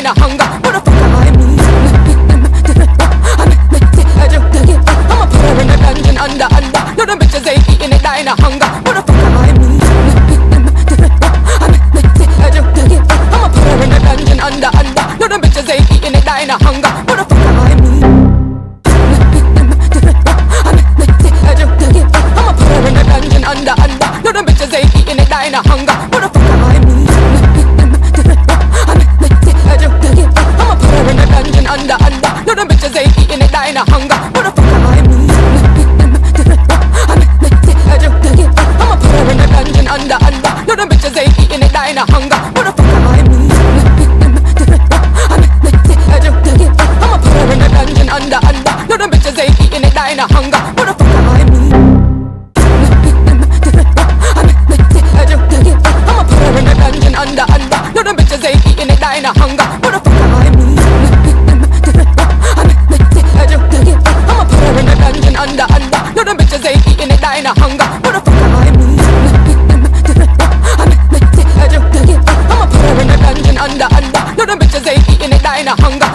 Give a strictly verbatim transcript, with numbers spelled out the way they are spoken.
a hunger. What the fuck am I mean? I'ma put her in a dungeon under, under. No, them bitches ain't eating it, dying a hunger. What the fuck am I mean? I'ma put her in a dungeon under, under. No, them bitches ain't eating it, dying a hunger. What the fuck am I mean? I'ma put her in a dungeon under, under. No, them bitches ain't eating it, dying a hunger. What the fuck am I mean? I'ma put her in a dungeon under, under. No, them bitches ain't eating it, dying a hunger. What the fuck am I mean? I'ma put her in a dungeon under, under. No, them bitches ain't eating it, dying a hunger. What the fuck am I mean? I'ma put her in a dungeon under, under. No, them bitches ain't eating it, dying a hunger. What the fuck am I mean? I'ma put her in a dungeon under, under. No, them bitches ain't eating it, dying a hunger. What the fuck am I mean? I'ma put her in a dungeon under, under. No, them bitches ain't eating it, dying a hunger. What the fuck am I mean? I'ma put her in a dungeon under, under. No, them bitches ain't eating it, dying a hunger.